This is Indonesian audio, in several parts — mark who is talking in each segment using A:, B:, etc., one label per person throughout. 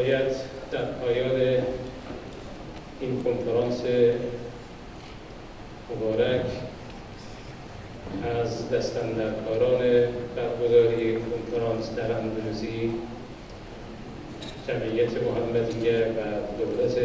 A: باید در پایان این کنفرانس مبارک از دستاندرکاران برگزاری کنفرانس در اندونزی، جمعیت محمدیه و دولت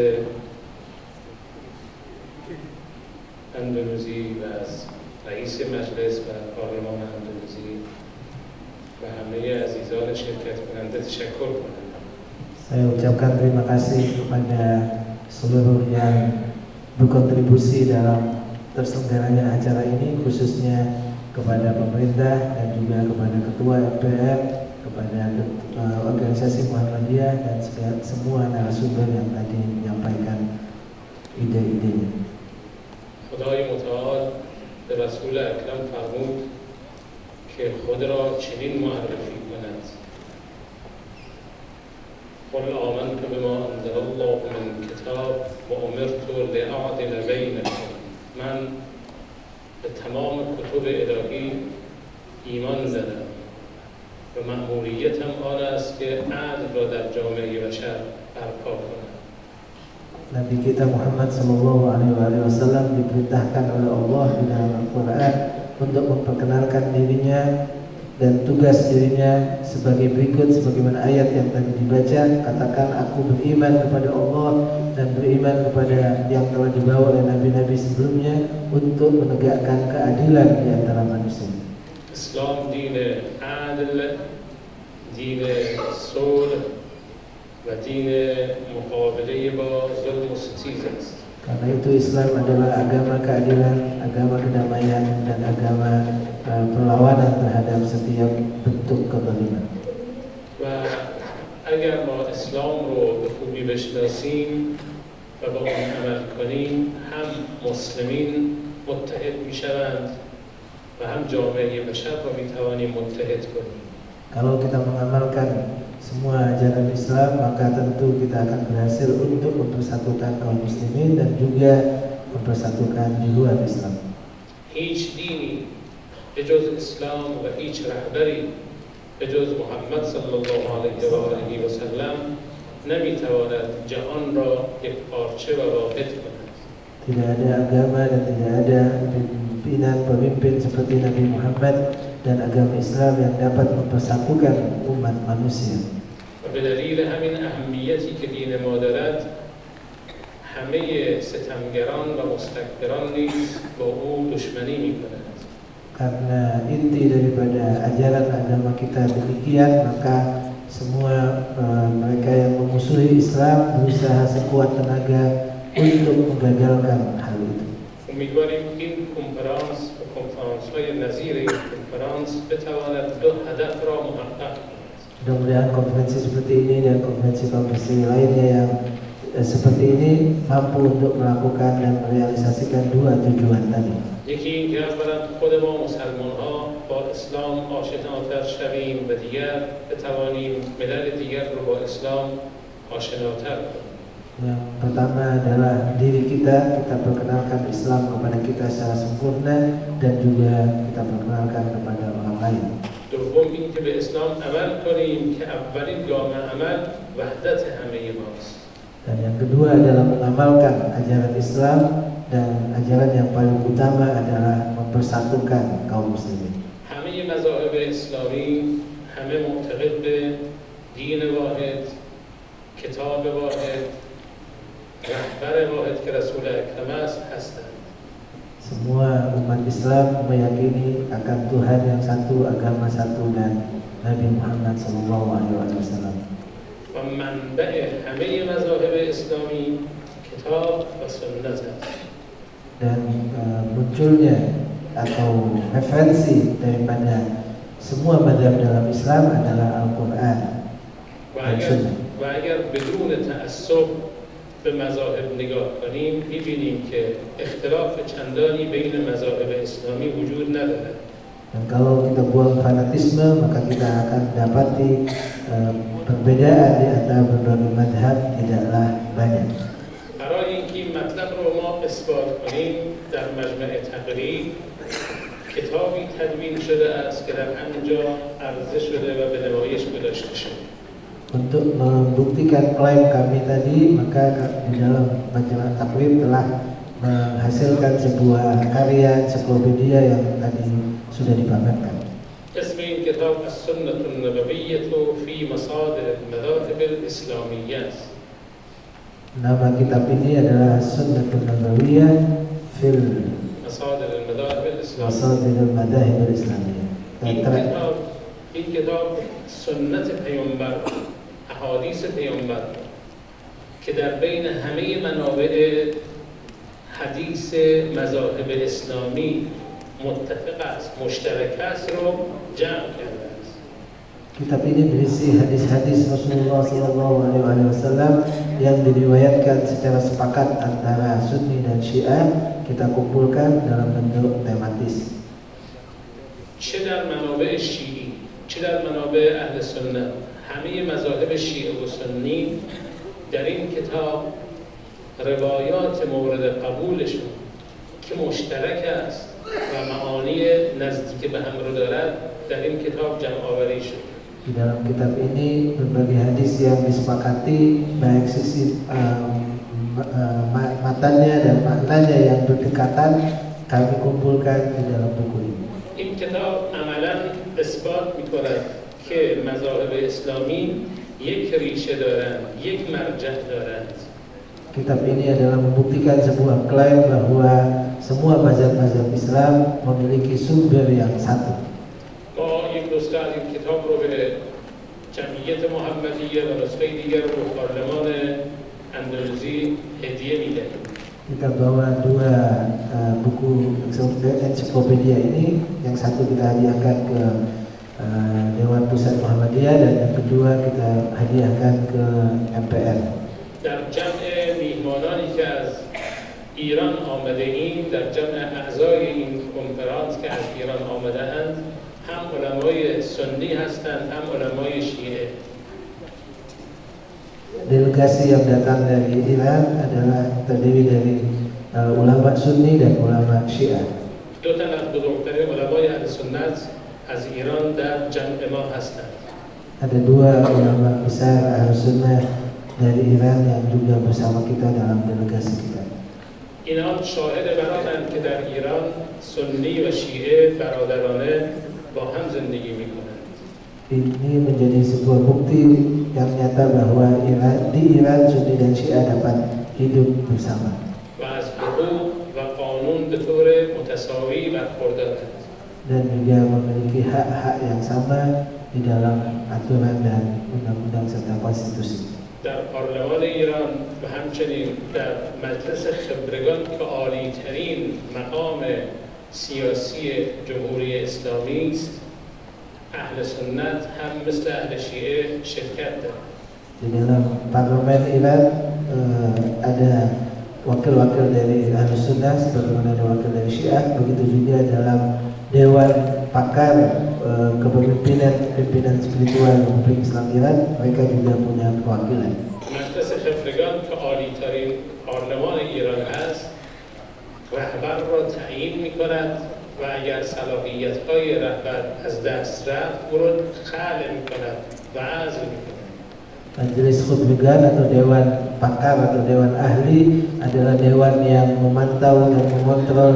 A: اندونزی و از رئیس مجلس و پارلمان اندونزی و همه عزیزان شرکت کننده تشکر کنم.
B: Saya ucapkan terima kasih kepada seluruh yang berkontribusi dalam terselenggaranya acara ini, khususnya kepada pemerintah dan juga kepada Ketua MPR, kepada organisasi Muhammadiyah dan semua narasumber yang tadi menyampaikan ide-idenya.
A: خدای متعال به رسول اکرم فرمود که خود را چنین معرفی کند: قل آمنت بما انزل الله من کتاب و امرت لأعدل بینکم. من به تمام کتب الهی ایمان دارم و مأموریتم آن است که عدل را در جامعه بشر برپا کنم.
B: Nabi kita Muhammad Sallallahu Alaihi Wasallam diperintahkan oleh Allah di dalam Al-Quran untuk memperkenalkan dirinya dan tugas dirinya sebagai berikut, sebagaimana ayat yang tadi dibaca. Katakan, aku beriman kepada Allah dan beriman kepada yang telah dibawa oleh nabi-nabi sebelumnya untuk menegakkan keadilan di antara manusia.
A: Islam din adil, din sulh و دین مقابله با ظلم و ستیز است.
B: Karena itu Islam adalah agama keadilan, agama kedamaian dan agama perlawanan terhadap setiap bentuk kezaliman.
A: و اگر ما اسلام رو به خوبی بشناسیم و با آن عمل کنیم، هم مسلمین متحد میشوند و هم جامعه بشر رو میتوانیم متحد کنیم.
B: Kalau kita mengamalkan semua ajaran Islam, maka tentu kita akan berhasil untuk mempersatukan kaum muslimin dan juga mempersatukan di luar Islam.
A: هیچ دینی به جز اسلام و هیچ رهبری به جز محمد صلی الله علیه و آله و سلم نمیتواند جهان را یک پارچه و واحد کند.
B: Tidak ada agama dan tidak ada pemimpin seperti Nabi Muhammad dan agama Islam yang dapat mempersatukan umat manusia.
A: و به دلیل همین اهمیتی که دین ما دارد، همه ستمگران و مستکبران نیز با او دشمنی می‌کنند.
B: Karena inti daripada ajaran agama kita demikian, maka semua mereka yang memusuhi Islam berusaha sekuat tenaga untuk menggagalkan hal itu.
A: امیدواریم این کنفرانس و کنفرانس‌های نظیر این کنفرانس بتواند دو هدف را محقق کند.
B: Mudah-mudahan konferensi seperti ini dan konferensi-konferensi lainnya yang seperti ini mampu untuk melakukan dan merealisasikan dua tujuan tadi.
A: یکی اینکه اولا خود ما مسلمان‌ها با اسلام آشناتر شویم و دیگر بتوانیم ملل دیگر رو با اسلام آشناتر کنیم.
B: Yang pertama adalah diri kita perkenalkan Islam kepada kita secara sempurna dan juga kita perkenalkan kepada orang lain.
A: دوم اینکه به اسلام عمل کنیم که اولین گام عمل وحدت همه ماست.
B: Dan yang kedua adalah mengamalkan ajaran Islam, dan ajaran yang paling utama adalah mempersatukan kaum muslimin.
A: همه مذاهب اسلامی همه معتقد به دین واحد، کتاب واحد، رهبر واحد که رسول اکرم است هستند.
B: Semua umat Islam meyakini akan Tuhan yang satu, agama satu, dan Nabi Muhammad SAW.
A: و منبع همه مذاهب اسلامی کتاب و سنت است.
B: Dan munculnya atau referensi daripada semua mazhab dalam Islam adalah Al-Quran dan Sunnah.
A: و اگر بدون تعصب به مذاهب نگاه کنیم، می‌بینیم که اختلاف چندانی بین مذاهب اسلامی وجود ندارد.
B: Dan kalau kita buang fanatisme, maka kita akan dapati perbedaan di antara berbagai mazhab tidaklah banyak.
A: برای اینکه این مطلب رو ما اثبات کنیم، در مجمع تقریر کتابی تدوین شده است که در آنجا عرضه شده و به نمایش گذاشته شده.
B: Untuk membuktikan klaim kami tadi, maka di dalam majalah Takwim telah menghasilkan sebuah karya ensiklopedia yang tadi sudah dipamerkan.
A: اسم این کتاب السنة النبوية في مصادر المذاهب الإسلامية.
B: Nama kitab ini adalah Sunnatun Nabawiyah fil
A: مصادر المذاهب الإسلامية.
B: Masadir al-Madahib al-Islamiyah.
A: این کتاب سنت پیامبر، احادیث پیامبر که در بین همه منابع حدیث مذاهب اسلامی متفق است، مشترک است رو جمع کرده است.
B: Kitab ini berisi hadis-hadis Rasulullah SAW yang diriwayatkan secara sepakat antara Sunni dan Syiah, kita kumpulkan dalam bentuk tematis.
A: چه در منابع شیعی، چه در منابع اهل سنت، همه مذاهب شیعه و سنی در این کتاب روایات مورد قبولشون که مشترک است و معانی نزدیک به هم رو دارد در این کتاب جمع آوری شد.
B: Di dalam kitab ini berbagai hadis yang disepakati baik sisi matanya dan maknanya yang berdekatan kami kumpulkan di dalam buku ini.
A: این کتاب عملاً اثبات می‌کند که مذاهب اسلامی یک ریشه دارند، یک مرجع دارند.
B: Kitab ini adalah membuktikan sebuah klaim bahwa semua mazhab-mazhab Islam memiliki sumber yang satu.
A: ما یک نسخه از این کتاب رو به جمعیت محمدیه و نسخه دیگر رو به پارلمان اندونزی هدیه می‌دهیم.
B: Kita bawa dua buku ensiklopedia ini, yang satu kita hadiahkan ke Dewan Pusat Muhammadiyah dan yang kedua kita hadiahkan ke MPR.
A: در جمع میهمانانی که از ایران آمده ایم، در جمع اعضای این کنفرانس که از ایران آمده اند، هم علمای سنی هستند هم علمای شیعه.
B: Delegasi yang datang dari Iran adalah terdiri dari ulama Sunni dan ulama Syiah.
A: دو تن از بزرگترین علمای اهل سنت از ایران در جمع ما هستند.
B: Ada dua ulama besar Ahlus Sunnah dari Iran yang juga bersama kita dalam delegasi kita.
A: اینها شاهد برادرند که در ایران سنی و شیعه برادرانه با هم زندگی می‌کنند.
B: Ini menjadi sebuah bukti yang nyata bahwa di Iran Sunni dan Syiah dapat hidup bersama.
A: و از حقوق و قانون به طور متساوی برخوردارند.
B: Dan juga memiliki hak-hak yang sama di dalam aturan dan undang-undang serta konstitusi.
A: در پارلمان ایران و همچنین در مجلس خبرگان که عالی‌ترین مقام سیاسی جمهوری اسلامی است، اهل سنت هم مثل اهل شیعه شرکت دارند.
B: Di dalam parlemen Iran ada wakil-wakil dari Ahlus Sunnah sebagaimana ada wakil dari Syiah, begitu juga dalam Dewan Pakar Kepemimpinan spiritual Republik Islam Iran, mereka juga punya perwakilan.
A: مجلس خبرگان که عالی‌ترین پارلمان ایران است، رهبر را تعیین می‌کند و اگر صلاحیت‌های رهبر از دست رفت، او را خلع می‌کند و عزل می‌کند.
B: Majelis Khubrigan atau Dewan Pakar atau Dewan Ahli adalah dewan yang memantau dan mengontrol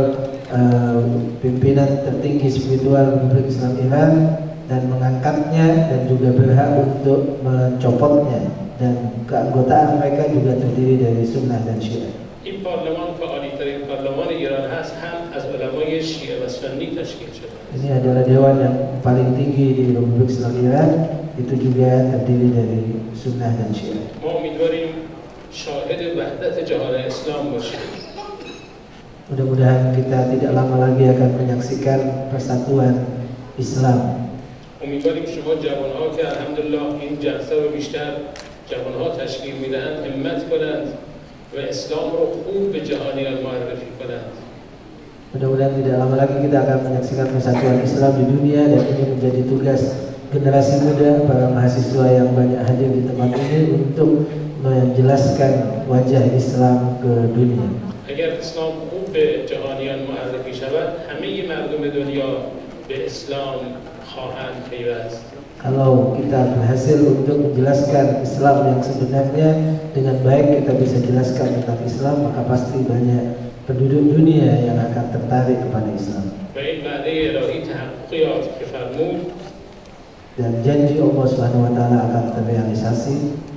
B: pimpinan tertinggi spiritual Republik Islam Iran dan mengangkatnya dan juga berhak untuk mencopotnya, dan keanggotaan mereka juga terdiri dari Sunnah dan Syiah.
A: این پارلمان که عالی‌ترین پارلمان ایران هست هم از علمای شیعه و سنی تشکیل شده.
B: Ini adalah dewan yang paling tinggi di Republik Islam Iran, itu juga terdiri dari Sunnah dan Syiah.
A: ما امیدواریم شاهد وحدت جهان اسلام باشیم.
B: Mudah-mudahan kita tidak lama lagi akan menyaksikan persatuan Islam.
A: امیدواریم شما جوان‌ها که الحمدلله این جلسه رو بیشتر جوان‌ها تشکیل میدهند همت کنند و اسلام رو خوب به جهانیان معرفی کنند.
B: Mudah-mudahan tidak lama lagi kita akan menyaksikan persatuan Islam di dunia, dan ini menjadi tugas generasi muda, para mahasiswa yang banyak hadir di tempat ini untuk menjelaskan wajah Islam ke dunia.
A: اگر اسلام خوب به جهانیان معرفی شود، همه مردم دنیا به اسلام خواهند پیوست.
B: Kalau kita berhasil untuk menjelaskan Islam yang sebenarnya dengan baik, kita bisa jelaskan tentang Islam, maka pasti banyak penduduk dunia yang akan tertarik kepada Islam. Dan janji Allah Subhanahu wa taala akan terrealisasi.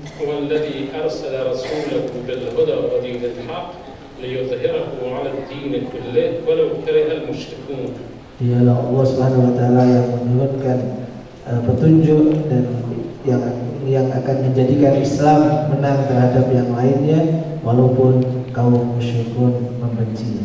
B: Dialah Allah Subhanahu wa taala yang menurunkan petunjuk dan yang akan menjadikan Islam menang terhadap yang lainnya walaupun kaum musyrikun membencinya.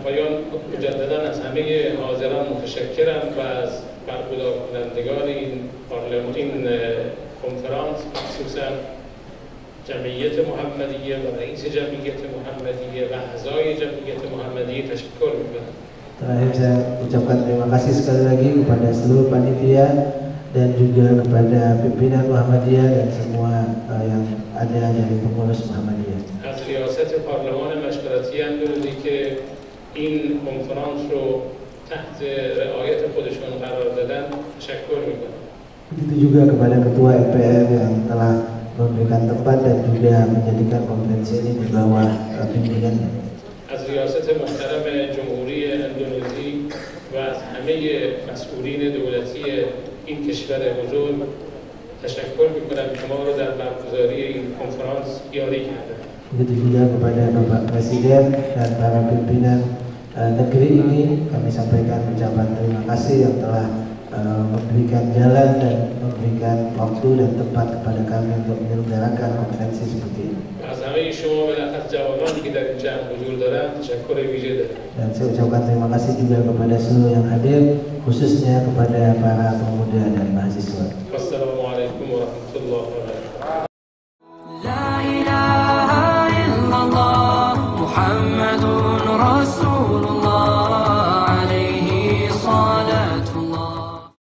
A: جمعیت محمدیه و رئیس جمعیت محمدیه و اعضای جمعیت محمدیه تشکر میکنم.
B: Terakhir saya ucapkan terima kasih sekali lagi kepada seluruh panitia dan juga kepada pimpinan Muhammadiyah dan semua yang ada dari pengurus Muhammadiyah.
A: از ریاست پارلمان مشورتی اندونزی که این کنفرانس رو تحت رعایت خودشون قرار دادن تشکر میکنم.
B: Begitu juga kepada ketua MPR yang telah memberikan tempat dan juga menjadikan konferensi ini di bawah bimbingannya.
A: از ریاست محترم جمهوری اندونزی و از همه مسئولین دولتی این کشور بزرگ تشکر میکنم که ما رو در برگزاری این کنفرانس یاری کردند.
B: Begitu juga kepada Bapak Presiden dan para pimpinan negeri ini kami sampaikan ucapan terima kasih yang telah memberikan jalan dan memberikan waktu dan tempat kepada kami untuk menyelenggarakan konferensi seperti ini. Dan saya ucapkan terima kasih juga kepada seluruh yang hadir, khususnya kepada para pemuda dan mahasiswa.
A: Wassalamualaikum warahmatullahi wabarakatuh.
C: La ilaha illallah Muhammad